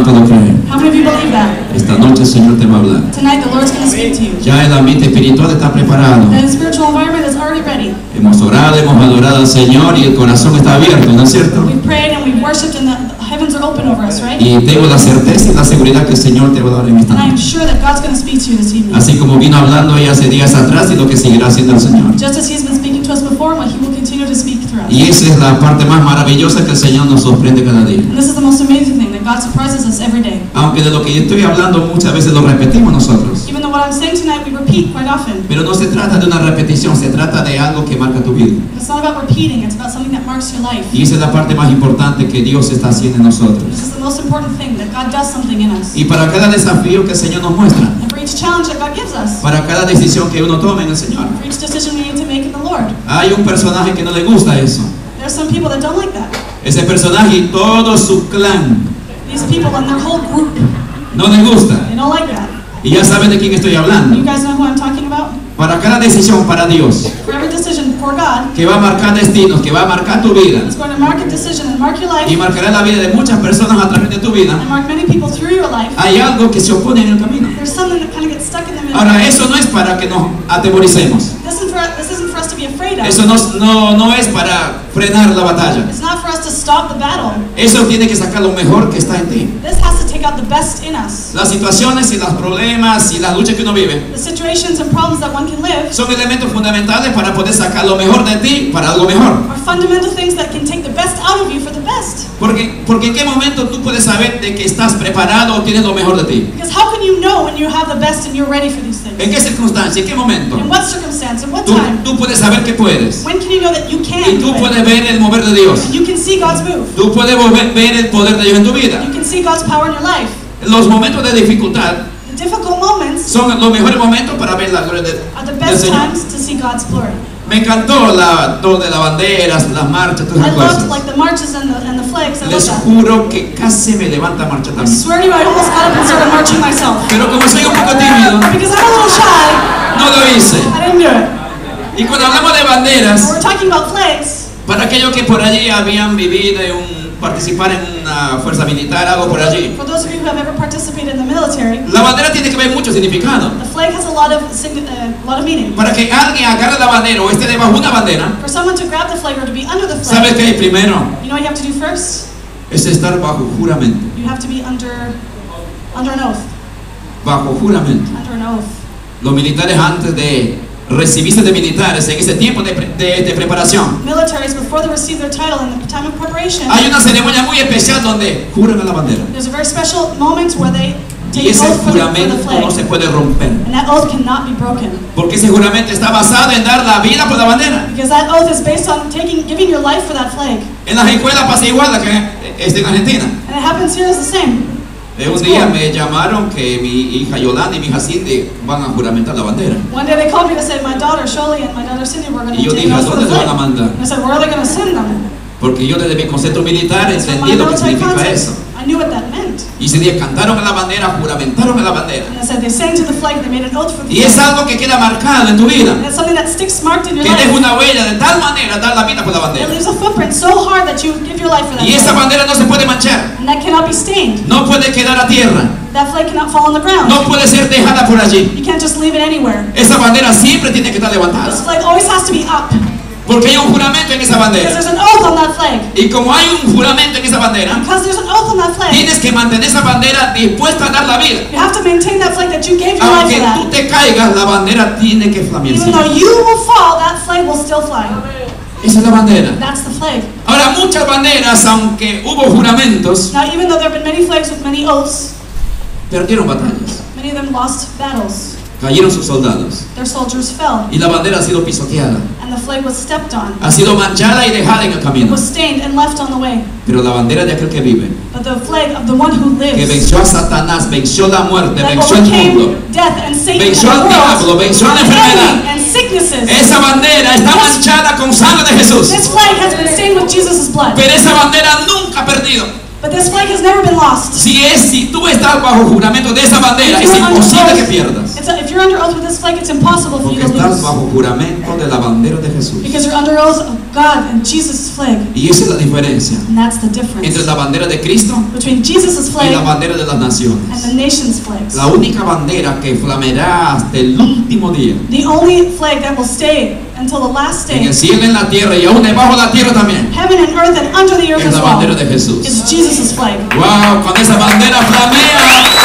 ¿Cuánto lo creen? How many of you believe that? Esta noche el Señor te va a hablar. Tonight the Lord's going to speak to you. Ya el ambiente espiritual está preparado. The spiritual environment is already ready. Hemos orado, hemos adorado al Señor y el corazón está abierto, ¿no es cierto? We've prayed and we've worshipped and the heavens are open over us, right? Y tengo la certeza y la seguridad que el Señor te va a dar en esta And I am noche. sure that God's going to speak to you this evening. Así como vino hablando ella hace días atrás y lo que seguirá haciendo el Señor. Just as He's been speaking to us before, and what He will continue to speak through us. Y esa es la parte más maravillosa que el Señor nos sorprende cada día. And this is the most amazing thing, that God surprises us every day. Aunque de lo que yo estoy hablando muchas veces lo repetimos nosotros. Even though what I'm saying tonight we repeat quite often. Pero no se trata de una repetición, se trata de algo que marca tu vida. It's not about repeating, it's about something that marks your life. Y esa es la parte más importante que Dios está haciendo en nosotros. This is the most important thing, that God does something in us. Y para cada desafío que el Señor nos muestra, And for each challenge that God gives us, para cada decisión que uno tome en el Señor, for each decision we need to make in the Lord, hay un personaje que no le gusta eso. there are some people that don't like that. Ese personaje y todo su clan These people and their whole group, no le gusta. they don't like that. Y ya saben de quién estoy hablando. You guys know who I'm talking about? Para cada decisión para Dios, For every decision for God, que va a marcar destinos, que va a marcar tu vida, it's going to mark a decision and mark your life y marcará la vida de muchas personas a través de tu vida, and mark many people through your life. hay algo que se opone en el camino. There's something that kind of gets stuck in the middle. Ahora, eso no es para que nos atemoricemos. This isn't for us to be afraid of. Eso no es para frenar la batalla. It's not for us to stop the battle. Eso tiene que sacar lo mejor que está en ti. This has to take out the best in us. Las situaciones y los problemas y las luchas que uno vive The situations and problems that one can live son elementos fundamentales para poder sacar lo mejor de ti para algo mejor. are fundamental things that can take the best out of you for the best. Porque en qué momento tú puedes saber de que estás preparado o tienes lo mejor de ti. Because how can you know when you have the best and you're ready for these things? ¿En qué circunstancia? ¿En qué momento? In what circumstance? In what Tú, time? tú puedes saber que puedes. When can you know that you can Y do tú it? puedes ver el mover de Dios. And you can see God's move. Tú puedes ver el poder de Dios en tu vida. You can see God's power in your life. Los momentos de dificultad The difficult moments son los mejores momentos para ver la gloria are the del best Señor. times to see God's glory. Me encantó todo de las banderas, las marchas, todas I esas loved cosas. like the marches and the flags. I Les love that. juro que casi me levanta marcha I también. swear to you, I almost got up and started marching myself. Pero como soy un poco tímido, Because I'm a little shy, no lo hice. I didn't do it. Y cuando hablamos de When banderas, we're talking about flags, para aquellos que por allí habían vivido participar en una fuerza militar, algo por allí, for those of you who have ever participated in the military, la bandera tiene que ver mucho significado. the flag has a lot of meaning. Para que alguien agarre la bandera o esté debajo de una bandera, For someone to grab the flag or to be under the ¿sabes flag, qué hay primero? you know what you have to do first? Es estar bajo juramento. You have to be under an oath. Bajo juramento. Under an oath. Los militares antes de recibirse de militares en ese tiempo de preparación, Militaries, before they receive their title in the time of preparation, hay una ceremonia muy especial donde juran a la bandera. there's a very special moment where they Y take ese an oath for the juramento flag. no se puede romper. And that oath cannot be broken. Porque ese juramento está basado en dar la vida por la bandera. Because that oath is based on giving your life for that flag. En las escuelas pasa igual que en Argentina. And it happens here is the same. Un día me llamaron que mi hija Yolanda y mi hija Cindy van a juramentar la bandera. One day they called me to say my daughter Shirley and my daughter Cindy were going to Y yo take dije, an ¿a oath for dónde the te van a flag. mandar? And I said, where are they going to send them? Porque yo desde mi concepto militar So my entendí lo que military significa context, eso. I knew what that meant. Y ese día cantaron a la bandera, juramentaron a la bandera. And I said they sang to the flag, they made an oath for the Y es flag. algo que queda marcado en tu vida. And it's something that sticks marked in your Que deja life. una huella de tal manera, dar la vida por la It bandera. leaves a footprint so hard that you give your life for that Y esa flag. bandera no se puede manchar. And that cannot be stained. No puede quedar a tierra. That flag cannot fall on the ground. No puede ser dejada por allí. You can't just leave it anywhere. Esa bandera siempre tiene que estar This levantada. flag always has to be up. Porque hay un juramento en esa Because bandera. there's an oath on that flag. Y como hay un juramento en esa bandera, Because there's an oath on that flag. tienes que mantener esa bandera dispuesta a dar la vida. You have to maintain that flag that you gave your life Aunque for tú that. te caigas, la bandera tiene que flamear. Even though you will fall, that flag will still fly. Esa es la bandera. That's the flag. Ahora, muchas banderas, aunque hubo juramentos, Now, even though there have been many flags with many oaths, perdieron batallas. many of them lost battles. Cayeron sus soldados. Their soldiers fell, Y la bandera ha sido pisoteada. and the flag was stepped on. Ha sido manchada y dejada en el It camino. was stained and left on the way. Pero la bandera de aquel que vive, But the flag of the one who que lives, venció a Satanás, venció la muerte, that venció el mundo, overcame death and Satan and venció al the diablo, world, venció a la and enemy enfermedad. and sicknesses. Esa bandera está manchada con sangre de Jesús. This flag has been stained with Jesus' blood. Pero esa bandera nunca ha perdido. But this flag has never been lost. Si tú estás bajo juramento de esa bandera, If es you're under imposible oath, que pierdas. It's if you're under oath with this flag, it's impossible for you Porque to estás lose. bajo juramento de la bandera de Jesús. Because you're under oath of God and Jesus' flag. Y esa es la diferencia And that's the difference entre la bandera de Cristo between Jesus' y flag la bandera de las and naciones. the nation's flags. La única bandera que flameará hasta el último día, The only flag that will stay until the last en day, el cielo, en la tierra y aún debajo de la tierra también, heaven and earth and under the earth es as la well, bandera de Jesús. is Jesus' flag. Wow, cuando esa bandera flamea,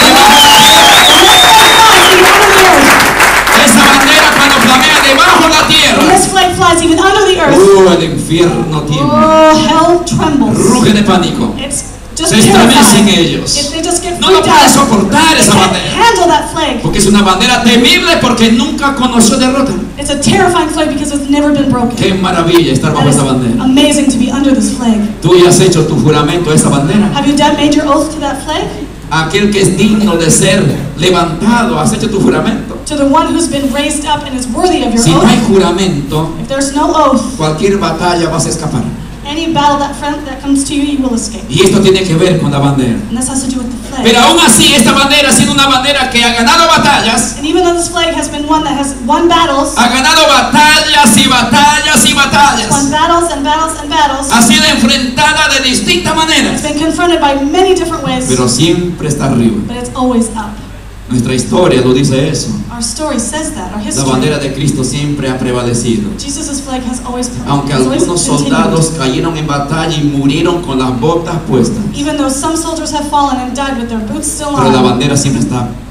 esa bandera cuando flamea debajo de la When tierra, this flag flies even under the earth, el infierno tiembla, oh, hell trembles. ruge de pánico, It's just se estremecen terrifying. ellos. They just get No lo freaked pueden out. soportar They esa can't bandera, handle that flag. porque es una bandera temible porque nunca conoció derrota. It's a terrifying flag because it's never been broken. Qué maravilla estar bajo That is esa bandera. amazing to be under this flag. Tú ya has hecho tu juramento a esa bandera. Have you made your oath to that flag? Aquel que es digno de ser levantado, has hecho tu juramento. To the one who's been raised up and is worthy of your Si no hay oath? juramento, If there's no oath, cualquier batalla vas a escapar. any battle that comes to you, you will escape. Y esto tiene que ver con la bandera. And this has to do with the flag. Pero aún así, esta bandera ha sido una bandera que ha ganado batallas, And even though this flag has been one that has won battles, ha ganado batallas y batallas y won batallas, battles and battles and battles, ha sido enfrentada de distintas it's maneras, been confronted by many different ways, pero siempre está arriba. but it's always up. Nuestra historia lo dice eso. Our story says that. Our La history. bandera de Cristo siempre ha prevalecido. Jesus' flag has always Aunque has always algunos continued. soldados cayeron en batalla y murieron con las botas puestas, Even though some soldiers have fallen and died with their boots still pero la on, bandera siempre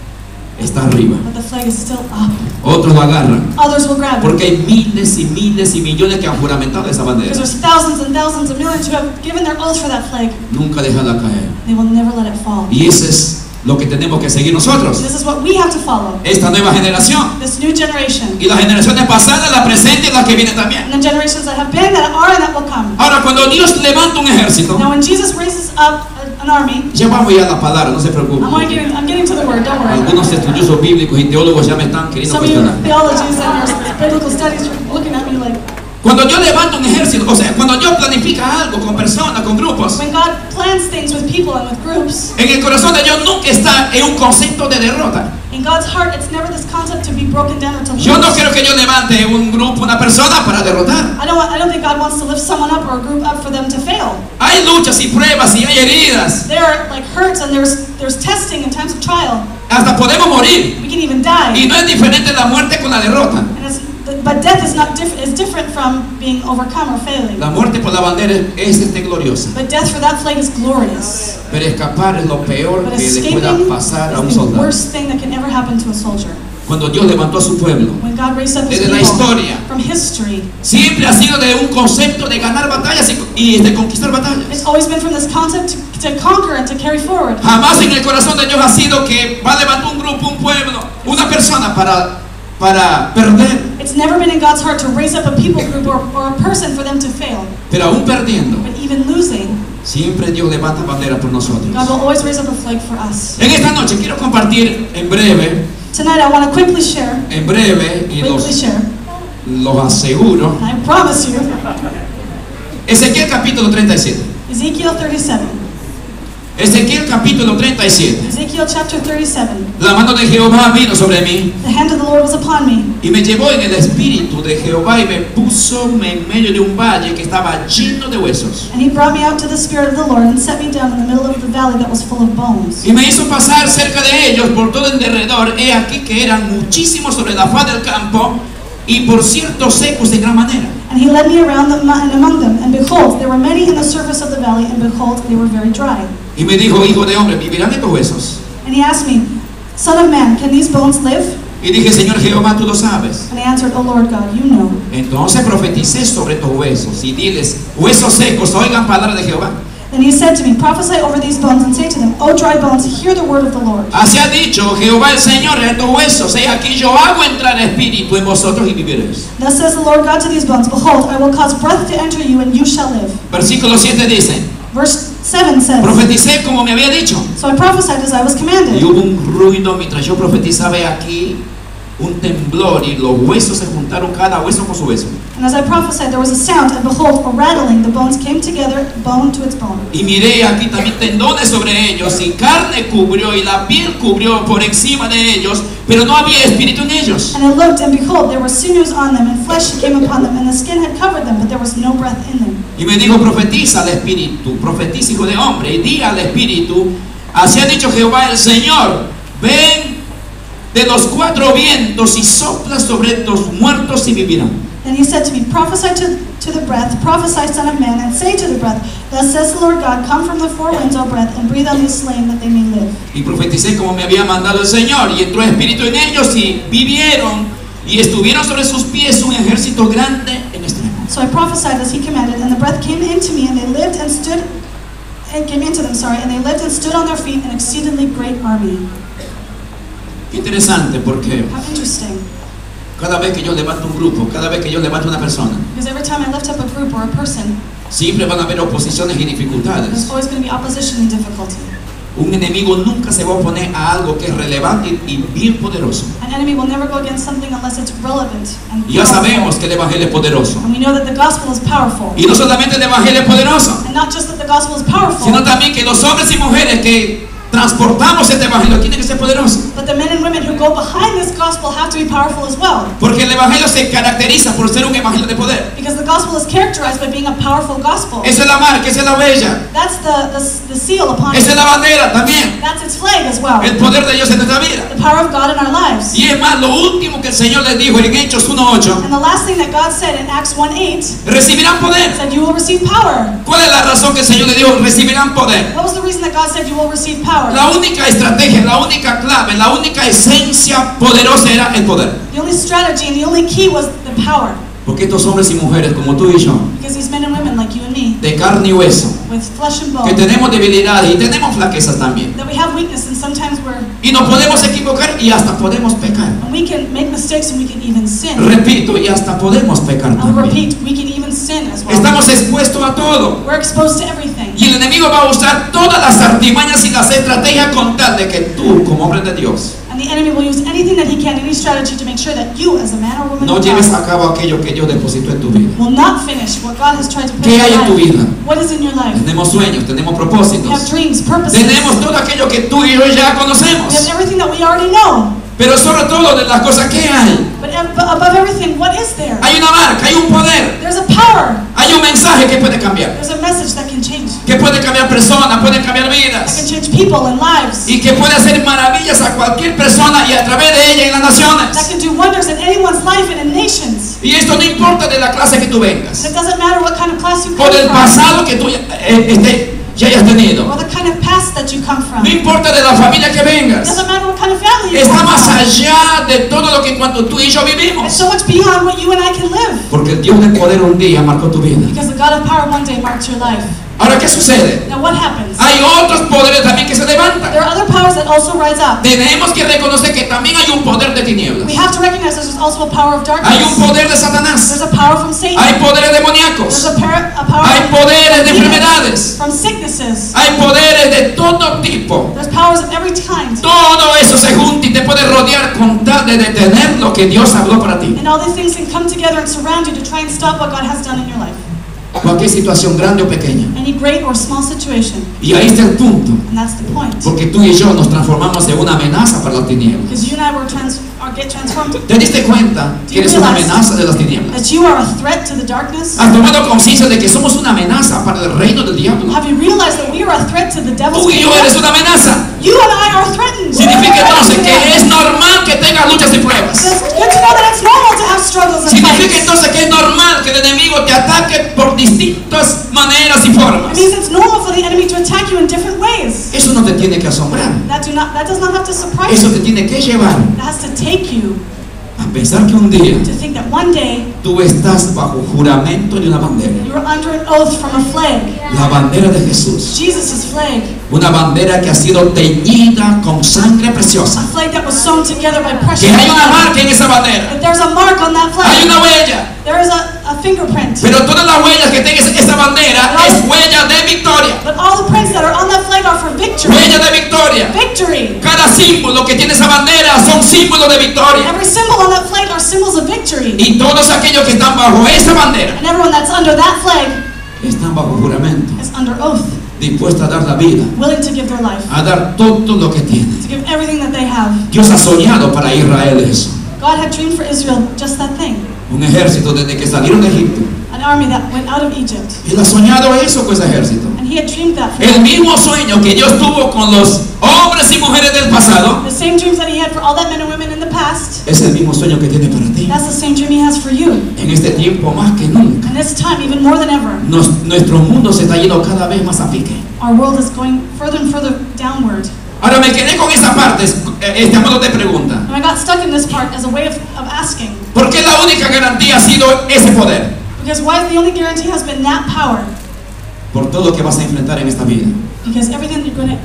está arriba. but the flag is still up. Otros la agarran, Others will grab it. porque hay miles y miles y millones que han juramentado esa bandera. Because there's thousands and thousands of millions who have given their oath for that flag. Nunca dejarla caer. They will never let it fall. Y eso es lo que tenemos que seguir nosotros, This is what we have to follow. esta nueva generación. This new generation. Y las generaciones pasadas, la presente y las que vienen también. And the generations that have been, that are, and that will come. Ahora, cuando Dios levanta un ejército, Now when Jesus raises up an army, ya vamos ya a la palabra, no se preocupen. I'm getting to the word, don't worry. Algunos estudiosos bíblicos y teólogos ya me están queriendo Some of you cuestionar. theologians and your biblical studies are looking at me like, Cuando Dios levanta un ejército, o sea, cuando Dios planifica algo con personas, con grupos, when God plans things with people and with groups, en el corazón de Dios nunca está en un concepto de derrota. in God's heart, it's never this concept to be broken down or to Yo no lose. quiero que Dios levante un grupo, una persona para derrotar. I don't think God wants to lift someone up or a group up for them to fail. Hay luchas y pruebas y hay heridas. There are like hurts and there's testing and times of trial. Hasta podemos morir. We can even die. Y no es diferente la muerte con la derrota. But death is not is different from being overcome or failing. La muerte por la bandera es gloriosa. But death for that flag is glorious. Pero escapar es lo peor But que le pueda escaping pasar a un is the soldado. worst thing that can ever happen to a soldier. Cuando Dios levantó a su pueblo, When God raised up His desde la people historia, from history, siempre ha sido de un concepto de ganar batallas y de conquistar it's batallas. always been from this concept to conquer and to carry forward. Jamás en el corazón de Dios ha sido que va a levantar un grupo, un pueblo, una persona para perder. It's never been in God's heart to raise up a people group or a person for them to fail. Pero aún perdiendo, But even losing, siempre Dios levanta bandera por nosotros. God will always raise up a flag for us. En esta noche quiero compartir en breve, Tonight I want to quickly share, y los aseguro, and I promise you, Ezequiel capítulo 37. Ezekiel 37. Ezequiel capítulo 37. Ezekiel chapter 37. La mano de Jehová vino sobre mí The hand of the Lord was upon me, y me llevó en el espíritu de Jehová y me puso en medio de un valle que estaba lleno de huesos. and He brought me out to the Spirit of the Lord and set me down in the middle of the valley that was full of bones. Y me hizo pasar cerca de ellos por todo el derredor. He aquí que eran muchísimos sobre la faz del campo y por cierto secos de gran manera. And He led me around them and among them, and behold, there were many in the surface of the valley, and behold, they were very dry. Y me dijo, hijo de hombre, ¿vivirán estos huesos? And He asked me, Son of man, can these bones live? Y dije, Señor Jehová, tú lo sabes. And I answered, O Lord God, you know. Entonces profeticé sobre estos huesos y diles, huesos secos, oigan palabra de Jehová. Then He said to me, Prophesy over these bones and say to them, O dry bones, hear the word of the Lord. Así ha dicho Jehová el Señor a estos huesos, he aquí yo hago entrar espíritu en vosotros y viviréis. Thus says the Lord God to these bones, Behold, I will cause breath to enter you, and you shall live. Versículo 7 dice, Verse 7 says, profeticé como me había dicho. So I prophesied as I was Y commanded. hubo un ruido mientras yo profetizaba y aquí un temblor y los huesos se juntaron, cada hueso con su hueso. And as I prophesied, there was a sound, and behold, a rattling. The bones came together, bone to its bone. Y miré aquí también tendones sobre ellos, y carne cubrió, y la piel cubrió por encima de ellos, pero no había espíritu en ellos. And I looked, and behold, there were sinews on them, and flesh came upon them, and the skin had covered them, but there was no breath in them. Y me dijo, profetiza al espíritu, profetiza, hijo de hombre, y di al espíritu, así ha dicho Jehová el Señor, ven de los cuatro vientos y sopla sobre los muertos y vivirán. Then he said to me, prophesy to the breath, prophesy, son of man, and say to the breath, thus says the Lord God, come from the four winds, O breath, and breathe on these slain that they may live. Y profeticé como me había mandado el Señor, y entró espíritu en ellos, y vivieron, y estuvieron sobre sus pies un ejército grande en extremo. So I prophesied as he commanded, and the breath came into me, and they lived and stood, and came into them, and they lived and stood on their feet, an exceedingly great army. Qué interesante, porque How interesting. cada vez que yo levanto un grupo, cada vez que yo levanto una persona, Because every time I lift up a group or a person, siempre van a haber oposiciones y there's dificultades. always going to be opposition and difficulty. Un enemigo nunca se va a oponer a algo que es relevante y bien poderoso. An enemy will never go against something unless it's relevant and Y ya sabemos powerful. que el evangelio es poderoso. And we know that the gospel is powerful. Y no solamente el evangelio es poderoso, And not just that the gospel is powerful, sino también que los hombres y mujeres que transportamos este evangelio tienen que ser poderosos. but the men and women who go behind this gospel have to be powerful as well. Porque el evangelio se caracteriza por ser un evangelio de poder. Because the gospel is characterized by being a powerful gospel. Esa es la marca, esa es la huella, That's the seal upon esa es it. la bandera también. That's its flag as well. El poder de Dios en nuestra vida. The power of God in our lives. Y es más, lo último que el Señor les dijo en Hechos 1:8, And the last thing that God said in Acts 1:8 recibirán poder. said, you will receive power. ¿Cuál es la razón que el Señor le dijo? Recibirán poder. What was the reason that God said you will receive power? La única estrategia, la única clave, la única esencia poderosa era el poder. The only strategy and the only key was the power. Porque estos hombres y mujeres como tú y yo, Because these men and women like you and me, de carne y hueso, with flesh and que bone, tenemos debilidades y tenemos flaquezas también, that we have weakness and sometimes y nos podemos equivocar y hasta podemos pecar. and we can make mistakes and we can even sin. Repito, y hasta podemos pecar I'll también. repeat, we can even sin as well. Estamos expuestos a todo. We're exposed to everything. Y el enemigo va a usar todas las artimañas y las estrategias con tal de que tú, como hombre de Dios, And the enemy will use anything that he can, any strategy to make sure that you, as a man or woman no of lleves God, a cabo aquello que Dios depositó en tu vida. will not finish what God has tried to put ¿Qué in hay your en tu life. vida? What is in your life? Tenemos sueños, tenemos We have propósitos, dreams, purposes. tenemos todo aquello que tú y yo ya We conocemos. have everything that we already know. Pero sobre todo de las cosas que hay, But above everything, what is there? hay una marca, hay un poder, There's a power. hay un mensaje que puede cambiar, There's a message that can change. que puede cambiar personas, puede cambiar That can vidas, change people and lives. y que puede hacer maravillas a cualquier persona y a través de ella en las That naciones. can do wonders in anyone's life and in nations. Y esto no importa de la clase que tú vengas, And it doesn't matter what kind of class you o come del from, pasado que tú ya hayas tenido, or the kind of past that you come from. no It importa de la familia que vengas, doesn't matter what kind of family you está come más from. allá de todo lo que en cuanto tú y yo It's vivimos. so much beyond what you and I can live. Porque el Dios del poder un día marcó tu vida. Because the God of power one day marked your life. Ahora, ¿qué sucede? Now what happens? Hay otros poderes también que se levantan. There are other powers that also rise up. Tenemos que reconocer que también hay un poder de tinieblas. We have to recognize there's also a power of darkness. Hay un poder de Satanás. There's a power from Satan. Hay poderes There's demoníacos. a power Hay poderes de from enfermedades. from sicknesses. Hay poderes de todo tipo. There's powers of every kind. Todo eso se junta y te puede rodear con tal de detener lo que Dios habló para ti. And all these things can come together and surround you to try and stop what God has done in your life. Cualquier situación grande o pequeña. Any great or small situation. Y ahí está el punto. And that's the point. Porque tú y yo nos transformamos en una amenaza para las tinieblas. Because you and I get transformed. ¿Te diste cuenta que eres una amenaza de las tinieblas? That you are a threat to the darkness. ¿Has tomado conciencia de que somos una amenaza para el reino del diablo? Have you realized that we are a threat to the devil's Tú y yo kingdom? eres una amenaza. You and I are threatened. Significa entonces que es normal que tengas luchas y pruebas. It's good to know that it's normal to have struggles and Significa fights. entonces que es normal que el enemigo te ataque por distintas maneras y formas. It means it's normal for the enemy to attack you in different ways. Eso no te tiene que asombrar. That does not have to surprise Eso you. te tiene que llevar It has to take you a pensar que un día to think that one day tú estás bajo juramento de una bandera. you are under an oath from a flag. La bandera de Jesús. Jesus' flag. Una bandera que ha sido teñida con sangre A preciosa. flag that was sewn together by Que precious hay una blood. marca en esa bandera. That there's a mark on that Hay flag. una huella. There is a a fingerprint. Pero todas las huellas que tenga esa bandera es huella de victoria. But all the prints that are on that flag are for victory. Huella de victoria. Victory. Cada símbolo que tiene esa bandera son símbolos de victoria. Every symbol on that flag are symbols of victory. Y todos aquellos que están bajo esa bandera And everyone that's under that flag están bajo juramento, is under oath, dispuestos a dar la vida, willing to give their life, a dar todo lo que tienen. to give everything that they have. Dios ha soñado para Israel eso. God had dreamed for Israel just that thing. Un ejército desde que salieron de Egipto. An army that went out of Egypt. Él ha soñado eso con ese ejército. And he had dreamed that for El them. mismo sueño que Dios tuvo con los hombres y mujeres del pasado The same dreams that he had for all that men and women in the past, es el mismo sueño que tiene para ti. that's the same dream he has for you. En este tiempo más que nunca, And this time, even more than ever, nuestro mundo se está yendo cada vez más a pique. our world is going further and further downward. Ahora me quedé con esa parte, a modo de pregunta. And I got stuck in this part as a way of asking. ¿Por qué la única garantía ha sido ese poder? Because why the only guarantee has been that power? Por todo lo que vas a enfrentar en esta vida. Because everything you're gonna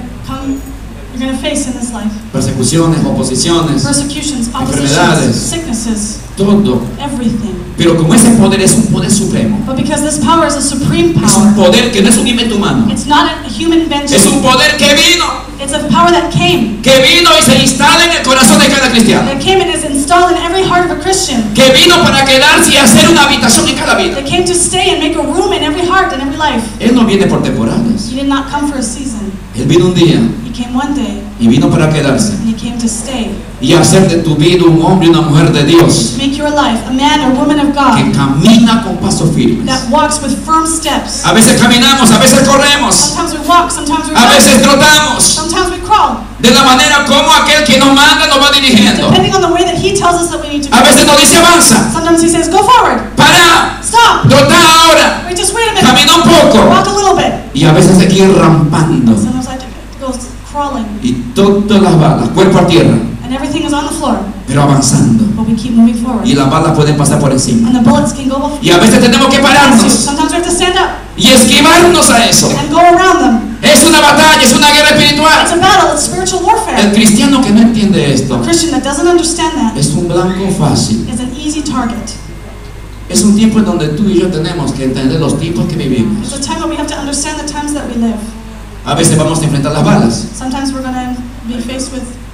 face in this life. Persecuciones, oposiciones, Persecutions, enfermedades, oppositions, sicknesses, todo. everything. Pero como ese poder es un poder supremo, But because this power is a supreme es un power, poder que no es un invento humano, it's not a human invention. es un poder que vino It's a power that came. y se instala en el corazón de cada cristiano, That came and is installed in every heart of a Christian. que vino para quedarse y hacer una habitación en cada vida. That came to stay and make a room in every heart and every life. Él no viene por temporadas, He did not come for a season. Él vino un día He came one day y vino para quedarse and he came to stay. y hacer de tu vida un hombre y una mujer de Dios To make your life a man or woman of que God camina con pasos firmes. that walks with firm steps. A veces caminamos, a veces corremos, Sometimes we walk, sometimes we a run, veces trotamos, sometimes we crawl. de la manera como aquel que nos manda nos va dirigiendo. Depending on the way that he tells us that we need to A go. veces nos dice avanza, Sometimes he says, go forward, para, stop, trota ahora, wait, just wait a minute, camina un poco. walk a little bit. Y a veces hay que ir rampando Sometimes I have to go crawling y todas las balas, cuerpo a tierra, and everything is on the floor, pero avanzando. but we keep moving forward. Y las balas pueden pasar por encima. And the bullets can go before Y a veces tenemos que us. pararnos Sometimes we have to stand up y esquivarnos a eso. and go around them. Es una batalla, es una guerra It's espiritual. a battle, it's spiritual El warfare. cristiano que no entiende A esto Christian that doesn't understand that es un blanco fácil. is an easy target. Es un tiempo en donde tú y yo tenemos que entender los tiempos que vivimos. It's a time that we have to understand the times that we live. A veces vamos a enfrentar las balas Sometimes we're going to be face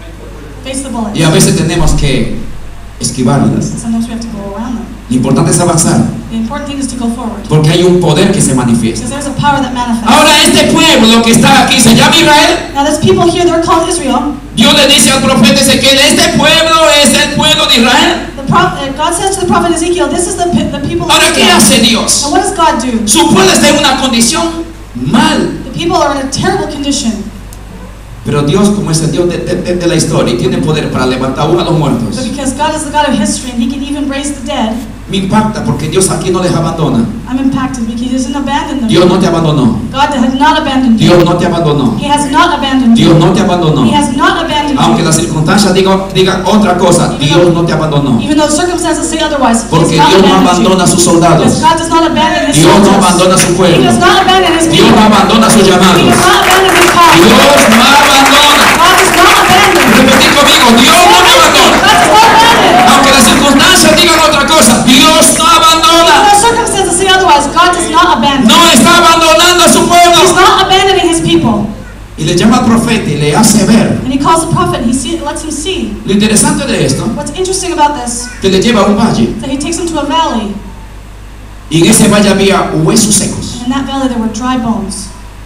the bullets. y a veces tenemos que esquivarlas. Sometimes we have to go around them. Lo importante es avanzar The important thing is to go forward. porque hay un poder que se manifiesta. Because there's a power that manifests. Ahora este pueblo que está aquí se llama Israel. Now, there's people here, they're called Israel. Dios le dice al profeta Ezequiel, este pueblo es el pueblo de Israel. God says to the prophet Ezekiel, this is the people of Ahora, ¿qué Israel. hace Dios? Now, what does God do? Su pueblo está en una condición mal. The people are in a terrible condition. Pero Dios, como es el Dios de la historia y tiene poder para levantar aún a los muertos, But because God is the God of history and He can even raise the dead, me impacta porque Dios aquí no les abandona. I'm impacted because He doesn't abandon them. Dios no te abandonó. God has not abandoned you. Dios no te abandonó. He has not abandoned you. Dios no te abandonó. He has not abandoned Aunque you. las circunstancias digan otra cosa, Dios no te abandonó. Even though circumstances say otherwise, He Porque has not Dios no abandoned abandona a you. sus soldados. Because God does not abandon His Dios no soldiers. abandona a su He pueblo. does not abandon His Dios people. no abandona sus He llamados. does not abandon His call. Dios no abandona. God does not abandon. Repetir conmigo, Dios no me abandona. God does not abandon. Aunque las circunstancias digan otra cosa, Dios no Even abandona. though circumstances say otherwise, God does not abandon. No está abandonando a su He's pueblo. not abandoning His people. Y le llama al profeta y le hace ver. And He calls the prophet and lets him see. Lo interesante de esto, What's interesting about this que le lleva a un valle. is that He takes him to a valley. Y en ese valle había huesos secos. And in that valley there were dry bones.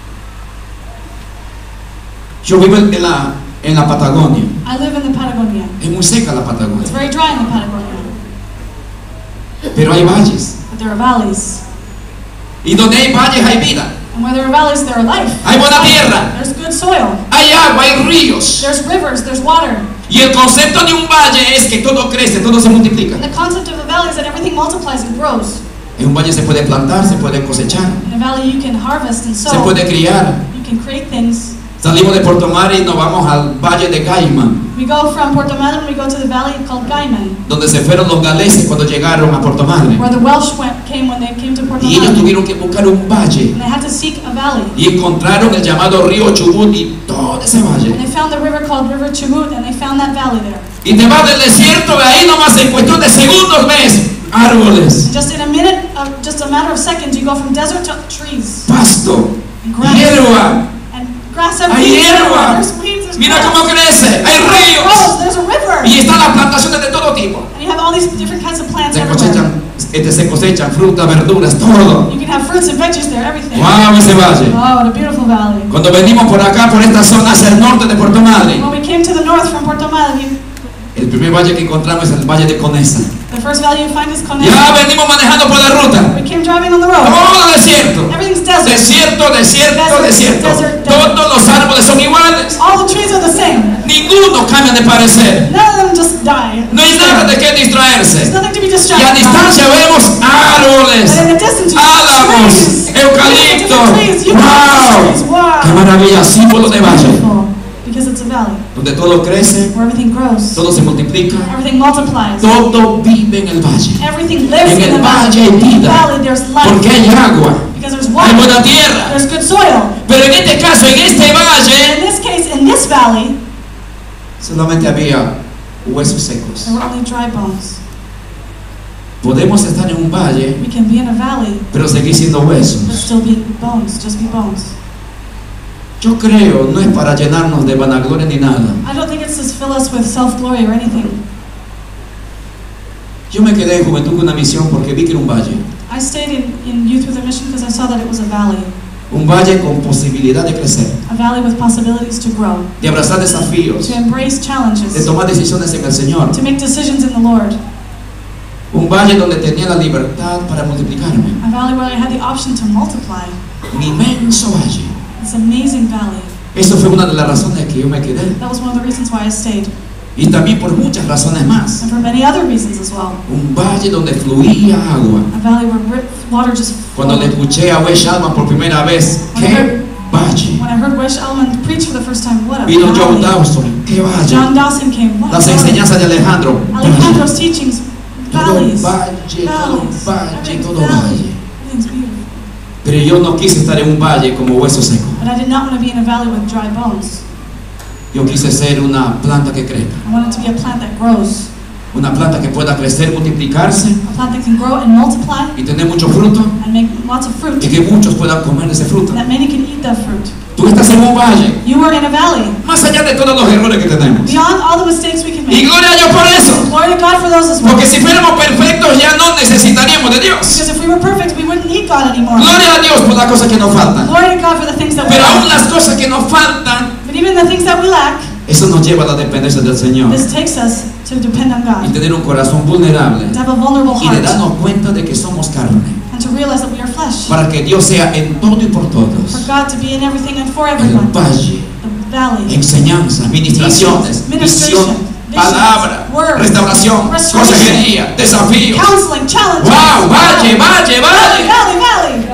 Yo vivo en la Patagonia. I live in the Patagonia. Es muy seca la Patagonia. It's very dry in the Patagonia. Pero hay valles. But there are valleys. Y donde hay valles hay vida. And where there are valleys, there are life. Hay buena tierra. There's good soil. Hay agua, hay ríos. There's rivers, there's water. Y el concepto de un valle es que todo crece, todo se multiplica. And the concept of a valley is that everything multiplies and grows. En un valle se puede plantar, se puede cosechar, In a valley you can harvest and se sow. puede criar. You can create things. Salimos de Puerto Mar y nos vamos al valle de Gaiman, We go from Puerto Madryn, we go to the valley called Gaiman, donde se fueron los galeses cuando llegaron a Puerto Madryn. where the Welsh came when they came to Puerto Y ellos Madryn. tuvieron que buscar un valle And they had to seek a valley. y encontraron el llamado río Chubut y todo ese And valle. they found the river called River Chubut, and they found that valley there. Y te vas del desierto, de ahí nomás en cuestión de segundos ves árboles, Just in a minute, just a matter of seconds, you go from desert to trees. pasto, And grass. hierba. And grass have Hay weeds everywhere. hierba. There's weeds, there's Mira grass. cómo crece. Hay There's ríos. there's a river. Y están las plantaciones de todo tipo. And you have all these different kinds of plants Se everywhere. cosechan frutas, verduras, todo. You can have fruits and veggies there, everything. Wow, ese valle. Oh, what a beautiful valley. Cuando venimos por acá, por esta zona hacia el norte de Puerto Madryn, When we came to the north from Puerto Madryn, el primer valle que encontramos es el valle de Conesa. the first valley you find is Ya Conesa. venimos manejando por la ruta. We came driving on the road. Todo desierto. Everything's desert. Desierto, desierto, Desert, desierto. desert, desert. Todos los árboles son iguales. All the trees are the same. Ninguno cambia de parecer. None of them just die. No hay nada de qué There's distraerse. nothing to be Y distracted a by. distancia vemos árboles, But in the distance you see álamos, trees. eucalipto. Different trees. You can see trees. ¡Wow! ¡Qué Wow. maravilla! Símbolo de valle, Beautiful. Because it's a valley donde todo crece, where everything grows. todo se multiplica, Everything multiplies. todo vive en el valle. Everything lives En in the el valley. valle hay In the vida, valley there's life. porque hay agua, Because there's hay water. buena tierra. There's good soil. Pero en este caso, en este In valle, this case, in this valley, solamente había huesos secos. there were only dry bones. Podemos estar en un valle, We can be in a valley, pero seguir siendo but huesos. still be bones, just be bones. Yo creo, no es para llenarnos de vanagloria ni nada. I don't think it's to fill us with self-glory or anything. Yo me quedé en Juventud con una misión porque vi que era un valle. I stayed in Youth with a Mission because I saw that it was a valley. Un valle con posibilidad de crecer, A valley with possibilities to grow, de abrazar desafíos, to embrace de challenges, tomar decisiones en el Señor. to make decisions in the Lord. Un valle donde tenía la libertad para multiplicarme. A valley where I had the option to multiply. Un inmenso valle. This amazing valley. Eso fue una de las razones que yo me quedé. That was one of the reasons why I stayed, Y también por muchas razones más. and for many other reasons as well. Un valle donde fluía agua. A valley where water just Cuando le flowed. escuché a Wes Alman por primera vez, ¡qué valle! When I heard Wesh Elman preach for the first time, what a Vino John valley. Dawson, ¡qué valle! John Dawson came, what a Las valley. enseñanzas de Alejandro, valle. Alejandro's teachings, Todo valleys, valle, todo valleys, valle, everything's todo valley. valle. Everything's beautiful. Pero yo no quise estar en un valle como hueso seco. But I did not want to be in a valley with dry bones. Yo quise ser una planta que crezca. I wanted to be a plant that grows, Una planta que pueda crecer, multiplicarse a plant that can grow and multiply y tener mucho fruto and make lots of fruit, y que muchos puedan comer de ese fruto. and that many can eat that fruit. Tú estás en un valle, You are in a valley, más allá de todos los errores que tenemos. beyond all the mistakes we can Y make. gloria a Dios por eso. Glory to God for those as well. Porque si fuéramos perfectos ya no necesitaríamos de Dios. Because if we were perfect, we wouldn't need God anymore. Gloria a Dios por las cosas que nos faltan. Glory to God for the things that we Pero aún lack. las cosas que nos faltan, But even the things that we lack, eso nos lleva a la dependencia del Señor. this takes us to depend on Y God, tener un corazón vulnerable. to have a vulnerable Y de heart, darnos cuenta de que somos carne. and to realize that we are flesh. Para que Dios sea en todo y por For todos. God to be in everything and for El everyone. valle, The valley, enseñanza, administraciones, visión, palabra, restauración, consejería, desafíos. counseling, challenges. ¡Wow! Valle, valle, Valley, valle. valley.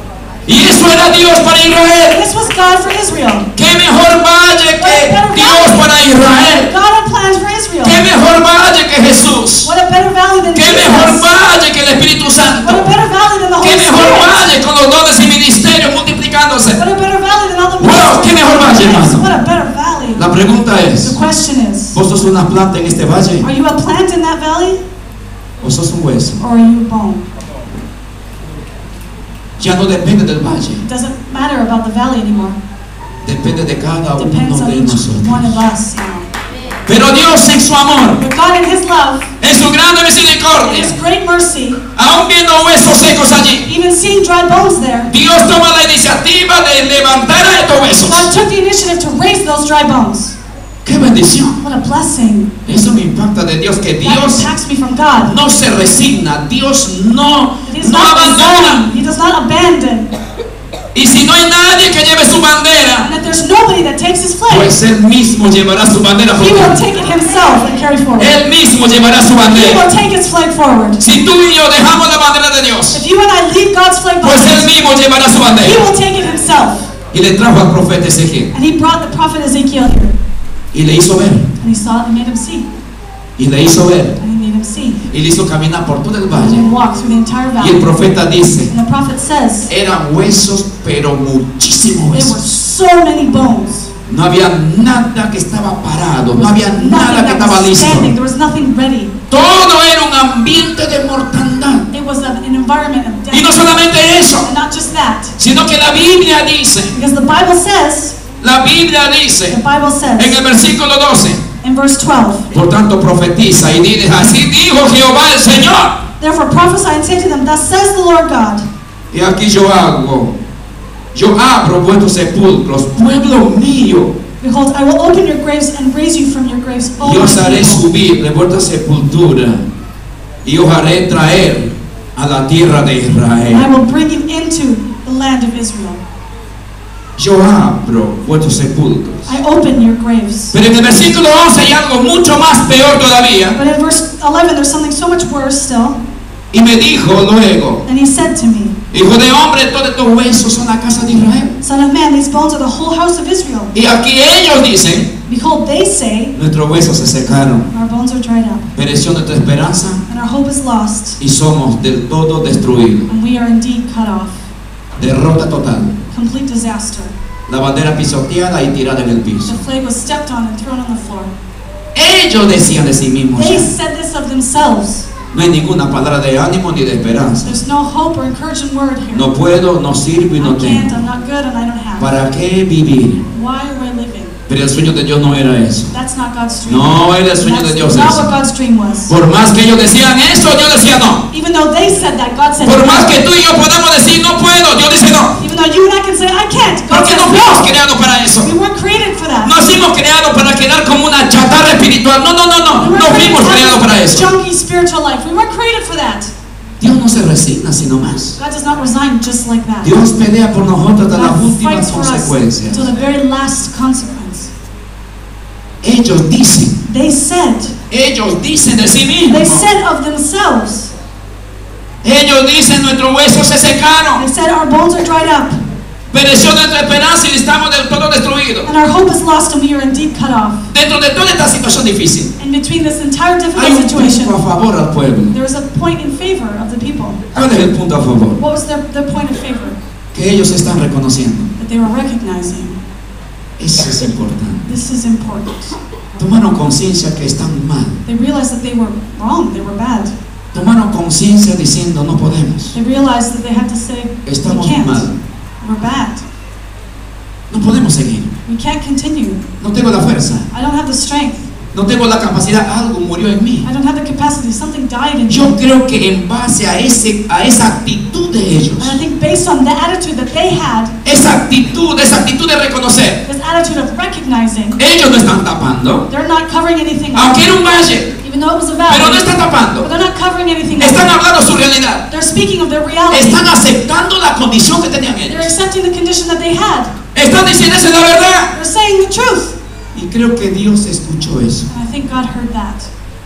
Y eso era Dios para Israel. This was God for Israel. ¡Qué mejor valle que Dios para Israel! God had plans for Israel. ¡Qué mejor valle que Jesús! What a better valley than ¡Qué mejor Jesus. valle que el Espíritu What a Santo! better valley than the Holy ¡Qué mejor Spirit. valle con los dones y ministerios multiplicándose! What a better valley than all the Wow, qué mejor valle, hermano. What a better valley. La pregunta The es, question is, ¿vos sos una planta en este valle are you a plant in that valley o sos un hueso? or are you a bone? Ya no depende del valle, It doesn't matter about the valley anymore. depende de cada It depends uno on de each nosotros. one of us now. Pero Dios en su amor, But God in His love, en su grande in misericordia, His great mercy, aún viendo huesos secos allí, even seeing dry bones there, Dios toma la iniciativa de levantar a estos huesos. God took the initiative to raise those dry bones. ¡Qué bendición! What a blessing. Eso me impacta de Dios, que That Dios impacts me from God. no se resigna, Dios no He's no not abandona. resigning. He does not abandon. Y si no hay nadie que lleve su bandera, And if there's nobody that takes His flag, pues Él mismo llevará su bandera por He will ti. take it Himself and carry forward. Él mismo llevará su He bandera. will take His flag forward. Si tú y yo dejamos la bandera de Dios, If you and I leave God's flag pues Él behind, mismo llevará su He bandera. will take it Himself. Y le trajo al profeta Ezequiel And He brought the prophet Ezekiel here. y le hizo ver, And He saw it and made him see. y le hizo ver, And He made him see. y le hizo caminar por todo el And valle. He walked through the entire Y el valley. profeta dice, And the prophet says, eran huesos, pero muchísimos there were huesos. so many bones. No había nada que estaba parado, no había Nothing nada que that estaba was listo. standing. There was nothing ready. Todo era un ambiente de mortandad. It was an environment of Y no death. solamente eso, And not just that. sino que la Biblia dice, Because the Bible says, en el versículo 12, in verse 12, por tanto profetiza y diles, así dijo Jehová el Señor. therefore prophesy and say to them, thus says the Lord God. Y aquí yo abro vuestros sepulcros, pueblo mío. Behold, I will open your graves and raise you from your graves, O Y os my haré people. subir de vuestra sepultura y os haré traer a la tierra de And I Israel. will bring you into the land of Israel. Yo abro vuestros sepulcros. I open your graves. Pero en el versículo 11 hay algo mucho más peor todavía. But in verse 11, there's something so much worse still. Y me dijo luego, And he said to me, hijo de hombre, todos estos huesos son la casa de Israel. Son of man, these bones are the whole house of Israel. Y aquí ellos dicen, Behold, they say, nuestros huesos se secaron, our bones are dried up, pereció nuestra esperanza and our hope is lost, y somos del todo destruidos. and we are indeed cut off. Derrota total. Complete disaster. La bandera pisoteada y tirada en el piso. The flag was stepped on and thrown on the floor. Ellos decían de sí mismos, They ya, said this of themselves. no hay ninguna palabra de ánimo ni de esperanza. There's no hope or encouraging word here. No puedo, no sirvo y I no can't, tengo. I'm not good, and I don't have. ¿Para qué vivir? Why are we living? Pero el sueño de Dios no era eso. That's not God's dream. No era el sueño de That's Dios not eso. what God's dream was. Por más que ellos decían eso, Dios decía no. Even though they said that, God said Por más no. que tú y yo podamos decir no puedo, Dios dice no. Even though you and I can say, I can't, God Porque says no fuimos no. creados para eso. We weren't created for that. No fuimos creados para quedar como una chatarra espiritual. No, no, no, no. We No weren't fuimos creados para created to eso. have a junky spiritual life. We weren't created for that. Dios no se resigna sino más. God does not resign just like that. Dios pelea por nosotros hasta las God últimas fights for us consecuencias. until the very last consequence. Ellos dicen They said de sí They mismos. said of themselves. Ellos dicen nuestros huesos se secaron. They said our bones are dried up, Pereció nuestra esperanza y estamos del todo destruidos. and our hope is lost, and we are indeed cut off. Dentro de toda esta situación difícil, In between this entire hay difficult un punto a situation, favor al pueblo. there was a point in favor of the people. ¿Cuál es el punto a favor? What was their point of favor? Que ellos están reconociendo. That they were recognizing. Eso es importante. This is important. Tomaron conciencia que están mal. They realized that they were wrong, they were bad. Tomaron conciencia diciendo no podemos. They realized that they had to say, we Estamos can't, mal. we're bad. No podemos seguir. We can't continue. No tengo la fuerza. I don't have the strength. No tengo la capacidad. Algo murió en mí. I don't have the capacity. Something died in me. Yo creo que en base a esa actitud de ellos, And I think based on the attitude that they had, esa actitud de reconocer, this attitude of recognizing, ellos no están tapando, they're not covering anything up. aunque era un valle, Even though it was a pero no valley, están but tapando. they're not covering anything up. Están hablando su realidad. They're speaking of their reality. Están aceptando la condición que tenían They're ellos. accepting the condition that they had. Están diciendo esa es la verdad. They're saying the truth. Y creo que Dios escuchó eso. And I think God heard that.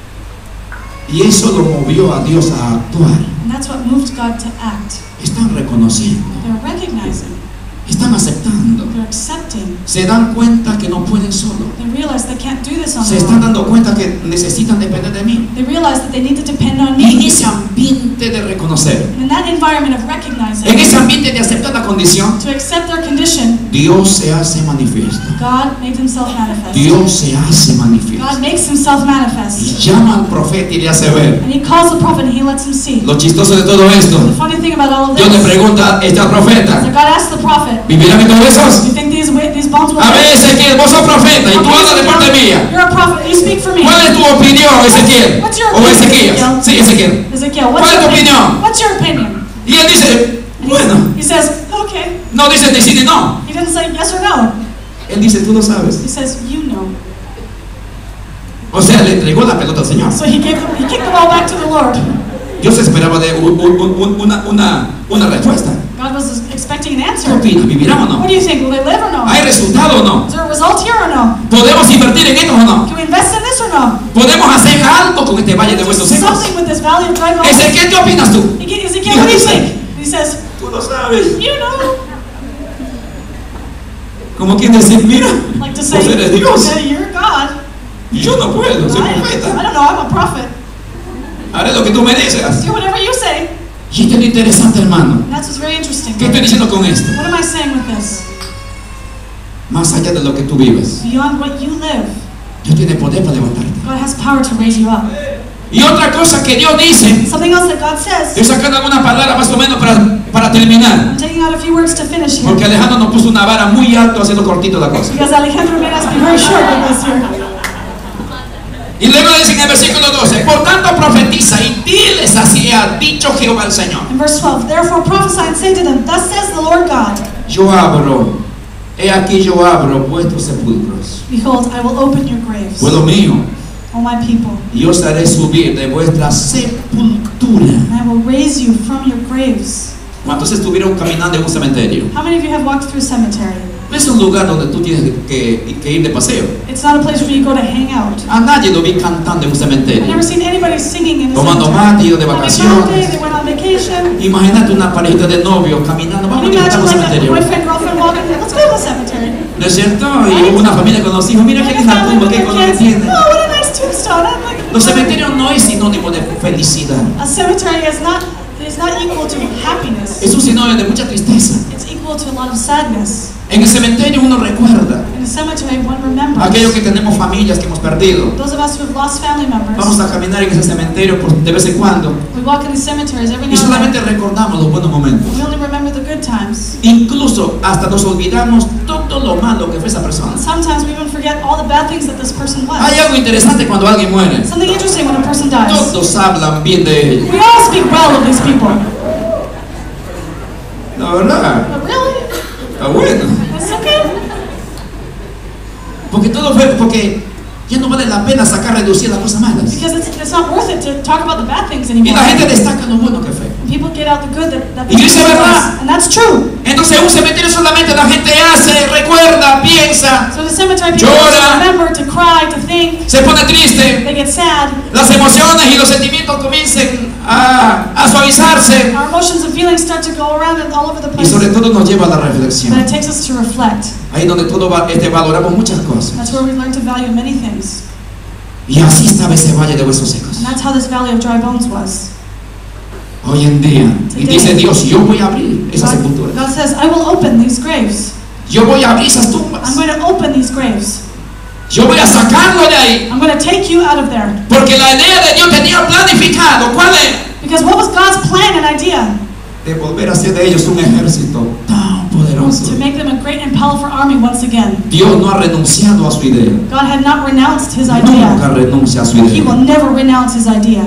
Y eso lo movió a Dios a actuar. And that's what moved God to act. Están reconociendo, They're recognizing. están aceptando. They're accepting. Se dan cuenta que no pueden solo. They realize they can't do this on Se their están own. dando cuenta que necesitan depender de mí. They realize that they need to depend on Y en me. ese ambiente de reconocer, And in that environment of recognizing, en ese ambiente de aceptar la condición, to accept their condition, Dios se hace manifiesto. God made himself manifest. Dios se hace manifiesto. God makes himself Y manifest. llama al profeta y le hace ver. And he calls the prophet and he lets him see. Lo chistoso de todo esto, The funny thing about all of Dios le this is pregunta a este profeta, that God asked the prophet, ¿vivirán estos huesos? do you think these bones will A ver, live? Ezequiel, vos sos profeta y tú hablas de parte mía. You're a prophet, you speak for me. ¿Cuál es tu opinión, Ezequiel? What's your O opinion, Ezequiel. Ezequiel? Sí, Ezequiel. Ezekiel, ¿Cuál what's es your tu opinion? opinión? What's your opinion? Y él dice, And bueno, he says, okay. no dice ni sí ni no. He didn't say yes or no. Él dice, tú lo sabes. He says, you know. O sea, le entregó la pelota al Señor. So he kicked the ball back to the Lord. Dios esperaba de una respuesta. God was expecting an ¿Qué answer. opinas? ¿Vivirán o What no? do you think? Will they live or no? ¿Hay resultado o no? Is there a result here or no? ¿Podemos invertir en esto o no? Can we invest in this or no? ¿Podemos hacer algo con este valle de Do huesos secos? something with this valley of dry bones. Ezequiel, ¿qué opinas tú? Ezekiel, what do you think? He says, Tú lo sabes. you know. Como quien decir, mira, Like to vos say, eres Dios. okay, you're God. Y yo no puedo, soy I profeta. don't know, I'm a prophet. Haré lo que tú me digas. Do whatever you say. Y esto es lo interesante, hermano. And that's what's very interesting. ¿Qué estoy diciendo con esto? What am I saying with this? más allá de lo que tú vives. beyond what you live. Dios tiene poder para levantarte. God has power to raise you up. Y otra cosa que Dios dice, Something else that God says, estoy sacando algunas palabras más o menos para terminar, I'm taking out a few words to finish here, porque Alejandro nos puso una vara muy alta haciendo cortito la cosa. because Alejandro made us be very short with this here. Y luego dice en el versículo 12, por tanto profetiza y diles así ha dicho Jehová el Señor. In verse 12, therefore prophesy and say to them, thus says the Lord God, Yo abro, he aquí yo abro vuestros sepulcros, behold, I will open your graves, pueblo mío, O my people, y os haré subir de vuestra sepultura. and I will raise you from your graves. ¿Cuántos estuvieron caminando en un cementerio? How many of you have walked through a cemetery? No es un lugar donde tú tienes que ir de paseo. It's not a place where you go to hang out. A nadie lo vi cantando en un I've cementerio, never seen anybody singing in a tomando cemetery. mate, ido de Having birthday, vacaciones. they went on vacation. Imagínate una parejita de novios caminando, Can vamos you a imagine un like a cementerio. boyfriend, girlfriend walking? Let's go to the cemetery. ¿No es cierto? Y hubo una familia con los hijos, mira qué Like a linda family tumba, with qué their color kids. tiene. Oh, what a nice tombstone. I'm like, Los cementerios no es sinónimo de felicidad, a cemetery is not equal to happiness. es un sinónimo de mucha tristeza. It's equal to a lot of sadness. En el cementerio uno recuerda In a cemetery, one remembers. aquellos que tenemos familias que hemos perdido. Those of us who have lost family members, Vamos a caminar en ese cementerio de vez en cuando we walk in these cemeteries every y now and then. solamente recordamos los buenos momentos. We only remember the good times. Incluso hasta nos olvidamos todo lo malo que fue esa persona. Sometimes we even forget all the bad things that this person was. Hay algo interesante cuando alguien muere. Something interesting when a person dies. Todos hablan bien de ellos. We all speak well of these people. La verdad, But really? está bueno. It's okay. Porque ya no vale la pena reducir las cosas malas. Because it's not worth it to talk about the bad things Y anymore. la gente destaca lo bueno que fue. People get out the good that Y dice verdad. And that's true. Entonces en un cementerio solamente la gente hace, recuerda, piensa, So the cemetery people Llora. just remember to cry, to think. se pone triste, They get sad. las emociones y los sentimientos comiencen a suavizarse Our emotions and feelings start to go around and all over the y place. sobre todo nos lleva a la reflexión. But it takes us to reflect. Ahí donde todo valoramos muchas cosas. That's where we learn to value many things. Y así estaba ese valle de huesos secos. And that's how this valley of dry bones was. Hoy en día, y dice Dios, yo voy a abrir esas sepulturas. God says, I will open these graves. Yo voy a abrir esas I'm tumbas. going to open these graves. Yo voy a sacarlo de ahí. I'm going to take you out of there. Porque la idea de Dios tenía planificado. ¿Cuál era? Because what was God's plan and idea? De volver a hacer de ellos un ejército tan Was poderoso. to make them a great and powerful army once again. Dios no ha renunciado a su idea. God had not renounced his Nunca idea. renuncia a su He will idea. never renounce his idea.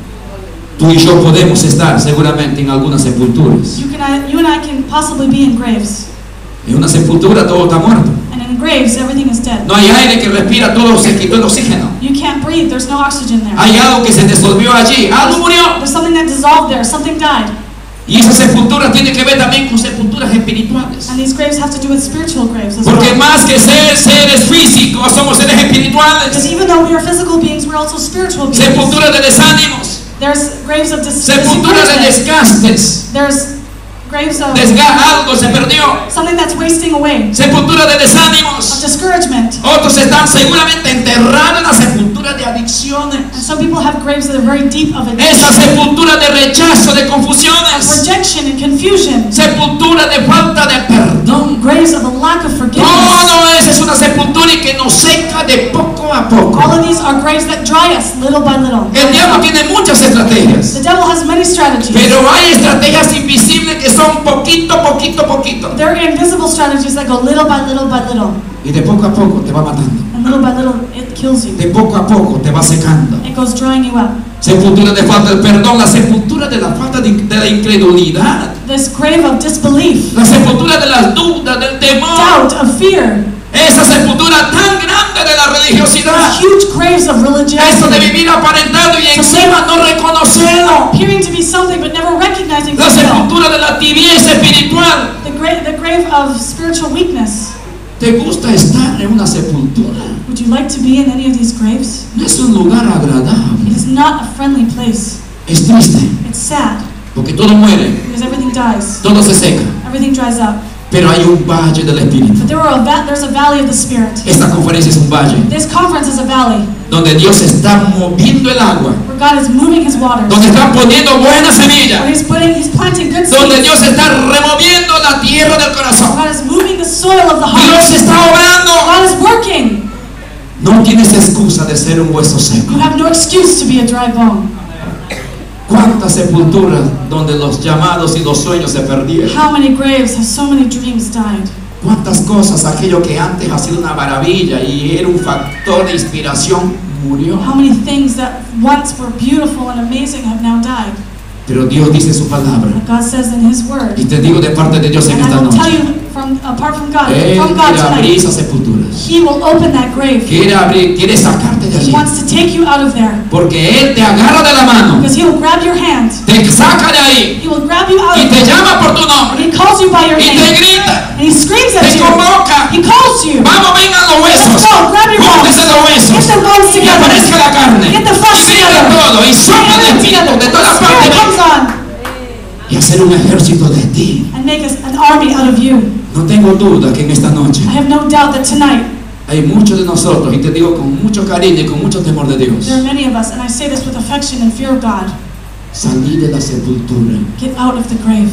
Tú y yo podemos estar seguramente en algunas sepulturas. You and I can possibly be in graves. En una sepultura todo está muerto. And in graves, everything is dead. No hay aire que respira, todo se quitó el oxígeno. You can't breathe. There's no oxygen there. Hay algo que se disolvió allí. Algo murió. There's something that dissolved there. Something died. Y esa sepultura tiene que ver también con sepulturas espirituales. And these graves have to do with spiritual graves as Porque well. más que ser seres físicos, somos seres Because espirituales. even though we are physical beings, we're also spiritual beings. Sepulturas de desánimos, There's graves of sepulturas de discouragement. desgastes. There's graves of Algo se perdió. something that's wasting away. Sepultura de Of desánimos. discouragement. Otros están seguramente enterrados en la sepultura de adicciones. And some people have graves that are very deep of Esa addiction, sepultura de rechazo, de of confusiones. rejection and confusion. Sepultura de falta de perdón. Graves of a lack of forgiveness. Todo eso es una sepultura y que nos seca de poco a All poco. of these are graves that dry us little by little. El diablo tiene muchas estrategias, The devil has many strategies. pero hay estrategias invisibles que son poquito. There are invisible strategies that go little by little by little. Y de poco a poco te va matando. And little by little, it kills you. De poco a poco te va secando. It goes drying you up. Sepultura de falta de perdón, la sepultura de la falta de la incredulidad, This grave of disbelief, la sepultura de las dudas, del temor, doubt, of fear. esa sepultura tan grande de la religiosidad, Huge graves of eso de religiosity. vivir aparentado y encima no reconocido, Appearing to be something but never recognizing la something. sepultura de la tibieza espiritual. The grave of spiritual weakness. ¿Te gusta estar en una sepultura? Would you like to be in any of these graves? No es un lugar agradable, It is not a friendly place. es triste, It's sad porque todo muere, because everything dies. todo se seca. Everything dries up. Pero hay un valle del Espíritu. But there's a valley of the Spirit. Esta conferencia es un valle This conference is a valley donde Dios está moviendo el agua, where God is moving His waters. donde está poniendo buena semilla, Where He's planting good donde seeds. Dios está removiendo la tierra del corazón. God is moving the soil of the Dios heart. está obrando. God is working. No tienes excusa de ser un hueso seco. You have no excuse to be a dry bone. ¿Cuántas sepulturas donde los llamados y los sueños se perdieron? How many graves have so many dreams died? ¿Cuántas cosas aquello que antes ha sido una maravilla y era un factor de inspiración murió? How many things that once were beautiful and amazing have now died? Pero Dios dice en su palabra, And God says in His Word, y te digo de parte de Dios en and I esta will tell noche, you apart from God Él quiere abrir tonight, esas sepulturas, He will open that grave. quiere sacarte de He allí, wants to take you out of there. porque Él te agarra de la mano, Because He will grab your hand. te saca de ahí He will grab you out y of te there. llama por tu And nombre He calls you by your y te name. grita, And He screams at te you. convoca. He calls you. Vamos, vengan los huesos, Let's go, grab your bones. júntense los huesos, Get the bones y together. aparezca la carne, Get the flesh y venga together. todo, y sopla el espíritu de The todas Spirit partes, comes on y hacer un ejército de ti. and make an army out of you. No tengo duda que en esta noche I have no doubt that tonight hay muchos de nosotros, y te digo con mucho cariño y con mucho temor de Dios, there are many of us, and I say this with affection and fear of God, salí de la sepultura, get out of the grave.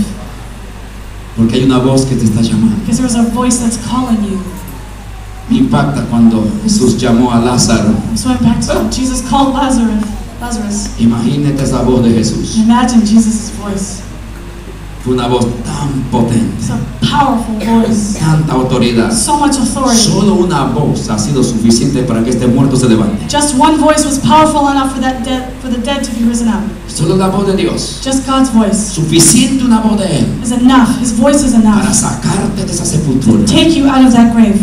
porque hay una voz que te está llamando. Because there is a voice that's calling you. Me impacta cuando Jesús llamó a Lázaro. So I'm back to when Jesus called Lazarus. Imagínate esa voz de Jesús. Imagine Jesus' voice. Fue una voz tan potente, It's a powerful voice. tanta autoridad. So much authority. Solo una voz ha sido suficiente para que este muerto se levante. Just one voice was powerful enough for the dead to be risen up. Solo la voz de Dios. Just God's voice Suficiente una voz de Él is enough. His voice is para enough sacarte de esa to sepultura. take you out of that grave.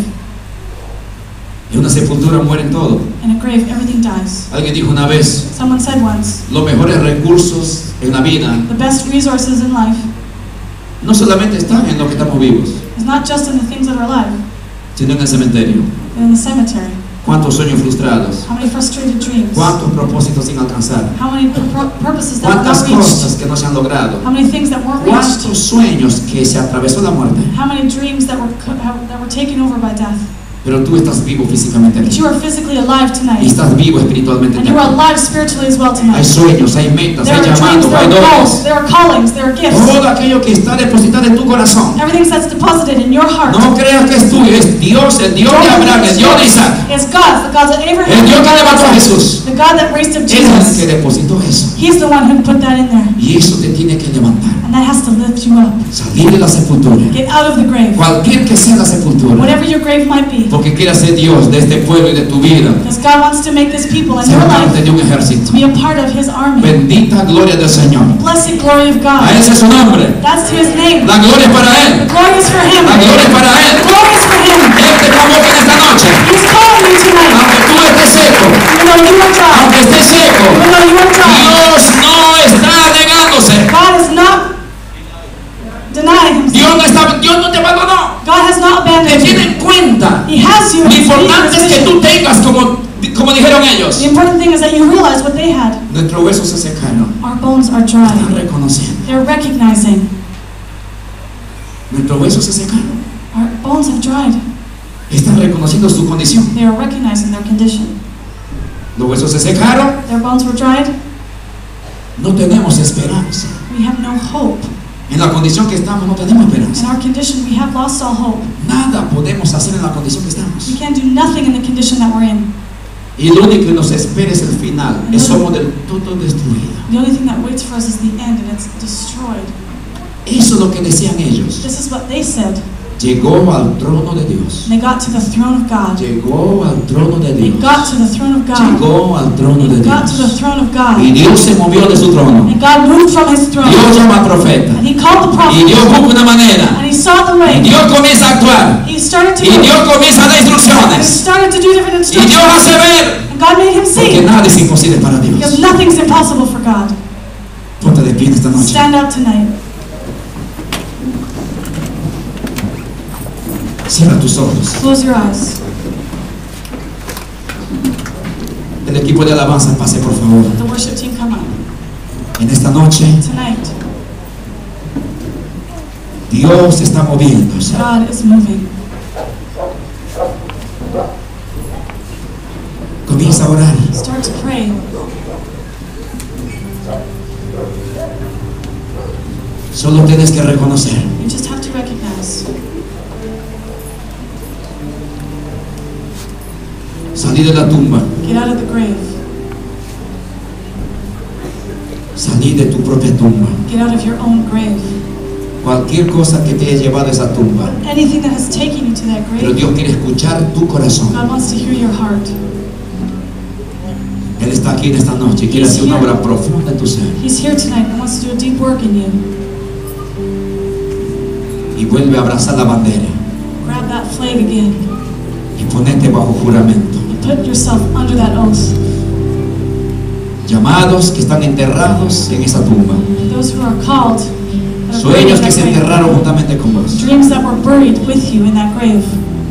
En una sepultura mueren todos. In a grave, everything dies. Alguien dijo una vez, Someone said once, los mejores recursos en la vida the best resources in life no solamente están en lo que estamos vivos, is not just in the things that are alive, sino en el cementerio. but in the cemetery. ¿Cuántos sueños frustrados? How many frustrated dreams? ¿Cuántos propósitos sin alcanzar? How many purposes that were ¿Cuántas not reached? cosas que no se han logrado? How many things that weren't reached? ¿Cuántos sueños que se atravesó la muerte? How many dreams that were taken over by death? Pero tú estás vivo físicamente But aquí. you are physically alive Y tonight, estás vivo espiritualmente and you are aquí. alive spiritually as well Hay tonight. sueños, hay metas, There hay are dreams, llamados, there hay are goals, dones. there are callings, there are gifts. Todo aquello que está depositado en tu corazón. Everything that's deposited in your heart. No creas que es tuyo, es Dios, el Dios de Abraham, el Dios de Isaac, It's God, the God that Abraham, el Dios que levantó a Jesús. the God that raised up Él es el Jesus. que depositó eso. He's the one who put that in there, Y eso te tiene que levantar. and that has to lift you up. Salir de la sepultura. Get out of the grave, Cualquier que sea la sepultura. whatever your grave might be, Porque quiere ser Dios de este pueblo y de tu vida. because God wants to make this people and Ser your parte life de un ejército. be a part of His army. Bendita gloria del Señor. Blessed glory of A God. ese es su nombre. That's His name. La gloria es para The Él. glory is for Him. La gloria es para Él. The glory is for Him. Él te convoca en esta noche. He's calling you tonight. Aunque tú estés seco, Even though you are dry, aunque estés seco, even though you are dry, Dios no está negándose. God is not denying Himself. Dios no te abandonó. God has not Te abandoned tiene you. en cuenta. He has you. Lo in His importante es que vision. tú tengas como dijeron ellos. The important thing is that you realize what they had. Nuestros huesos se secaron. Our bones are Están dry. reconociendo. They're recognizing Nuestros huesos se secaron. our bones have dried. Están reconociendo su condición. They are recognizing their condition. Los huesos se secaron. Their bones were dried. No tenemos esperanza. We have no hope. En la condición que estamos no tenemos In esperanza. our condition, we have lost all hope. Nada podemos hacer en la condición que estamos. We can't do nothing in the condition that we're in. Y lo único que nos espera es el final. Somos del todo destruidos. The only thing that waits for us is the end, and it's destroyed. Eso es lo que decían ellos. This is what they said. Llegó al trono de Dios. And they got to the throne of God. Llegó al trono de They Dios. got to the throne of God. Llegó al trono de They got to the Dios. throne of Y God. Dios se movió de su trono. And God moved from His throne. Dios llama al profeta. And He called the Y Dios prophet. busca una manera. And He saw the Y way. Dios comienza a actuar. He started to Y move. Dios comienza a dar And He instrucciones. started to do different Y Dios instructions. hace ver. And God made him Porque see. nada es imposible para Because Dios. nothing's impossible for God. Ponte de pie esta noche. Stand up tonight. Cierra tus ojos. Close your eyes. El equipo de alabanza pase por favor. The worship team, come on. En esta noche Tonight, Dios se está moviéndose. God is moving. Comienza a orar. Start to pray. Solo tienes que reconocer. You just have to recognize. Salí de la tumba. Get out of the grave. Salí de tu propia tumba. Get out of your own grave. Cualquier cosa que te haya llevado a esa tumba. Anything that has taken you to that Pero grave, Dios quiere escuchar tu corazón. God wants to hear your heart. Él está aquí en esta noche y quiere hacer una obra profunda en tu ser. He's here tonight and wants to do a deep work in you. Y vuelve a abrazar la bandera Grab that flag again y ponete bajo juramento. and put yourself under that oath. Llamados que están enterrados en esa tumba. Those who are called, that are buried in Sueños que that se grave. enterraron juntamente con vos. Dreams that were buried with you in that grave.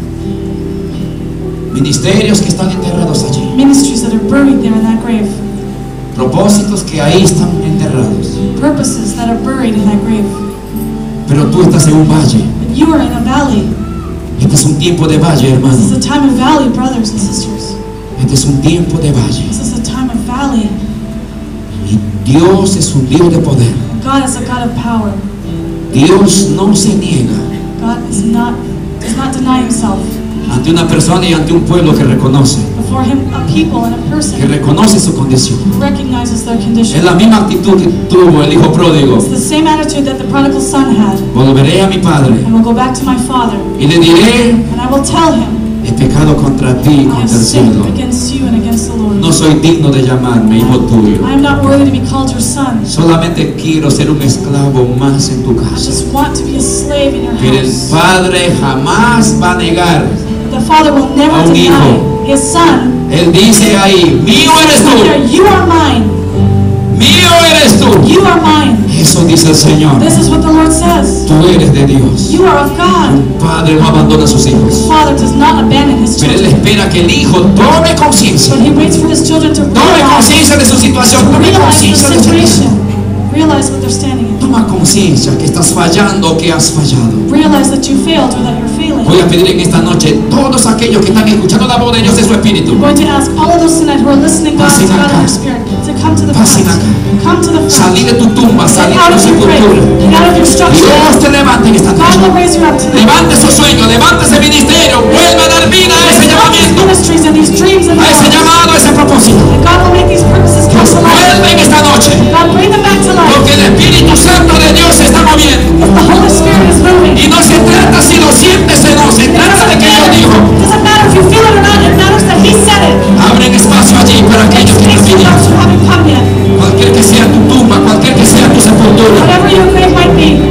Ministerios que están enterrados allí. Ministries that are buried there in that grave. Propósitos que ahí están enterrados. Purposes that are buried in that grave. Pero tú estás en un valle. But you are in a valley. Este es un tiempo de valle, hermano. This is a time of valley, brothers and sisters. Este es un tiempo de valle. This is a time of valley. Y Dios es un Dios de poder. God is a God of power. Dios no se niega God does not deny himself. ante una persona y ante un pueblo que reconoce Before him, a people and a que person reconoce su condición. who recognizes their Es condition. la misma actitud que tuvo el hijo pródigo. It's the same attitude that the prodigal son had. Volveré a mi padre I will go back to my father, y le diré: and I will tell him, he pecado contra ti y I have contra el sinned cielo. against you and against the Lord. No soy digno de llamarme hijo tuyo. I am not worthy to be called your son. Solamente quiero ser un esclavo más en tu I casa. just want to be a slave in your Pero el house. padre jamás va a negar. The father will never A un deny hijo. his son. Él dice ahí: mío eres Here, tú, you are mine. mío eres tú. You are mine. Eso dice el Señor. This is what the Lord says. Tú eres de Dios. You are of God. Un padre no abandona a sus hijos, Father does not abandon his pero él children, espera que el hijo tome conciencia. but he waits for his children to Tome realize conciencia de su situación. Tome the conciencia de su situación. situation, realize what they're standing in, Toma conciencia que estás fallando o que has fallado. realize that you failed or that you're failing. Voy a pedir en esta noche todos aquellos que están escuchando la voz de Dios en su espíritu. I'm going to ask all of those tonight who are listening God to Pasen God acá. in their spirit to come to the Pasen front. acá. Come to the Salí front. de tu tumba, salí Get de out tu of your grave. sepultura. Get out of your structure. Dios te levante en esta God will noche. raise you up tonight. Levante su sueño, levante ese ministerio, vuelve a dar vida a ese Raise up these llamamiento, ministries and these dreams and a ese thoughts. llamado, a ese propósito. And God will make these purposes come Dios to life. vuelve en esta noche, God, bring them back to life. porque el Espíritu Santo de Dios se está moviendo. Because the Holy Spirit is moving. Y no se trata si lo sientes o no, se trata de que Dios dijo. Doesn't matter if you feel it or not, it matters that He said it. Abren espacio allí para aquellos que Space no for vinieron. those who haven't come yet. Cualquier que sea tu tumba, cualquier que sea tu sepultura, Whatever your grave might be,